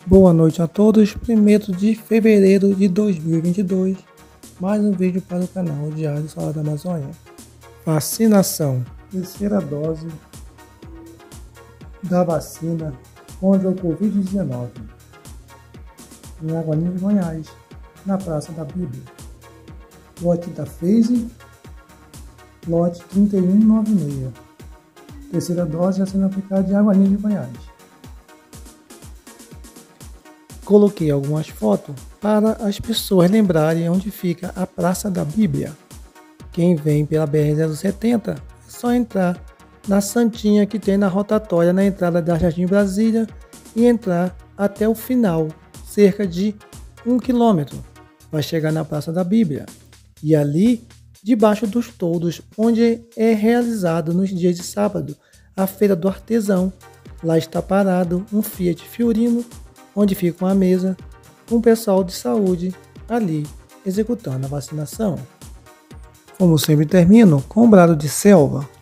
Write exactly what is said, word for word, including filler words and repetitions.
Boa noite a todos, primeiro de fevereiro de dois mil e vinte e dois, mais um vídeo para o canal Diário Solar da Amazônia. Vacinação, terceira dose da vacina contra o covid dezenove, em Aguaninha de Goiás, na Praça da Bíblia. Lote da Pfizer, lote trinta e um noventa e seis, terceira dose já sendo aplicada em Aguaninha de Goiás. Coloquei algumas fotos para as pessoas lembrarem onde fica a Praça da Bíblia. Quem vem pela B R zero setenta é só entrar na Santinha que tem na rotatória na entrada da Jardim Brasília e entrar até o final, cerca de um quilômetro. Vai chegar na Praça da Bíblia e ali, debaixo dos toldos, onde é realizado nos dias de sábado a Feira do Artesão, lá está parado um Fiat Fiorino, onde fica uma mesa com o pessoal de saúde ali executando a vacinação. Como sempre termino com um brado de selva.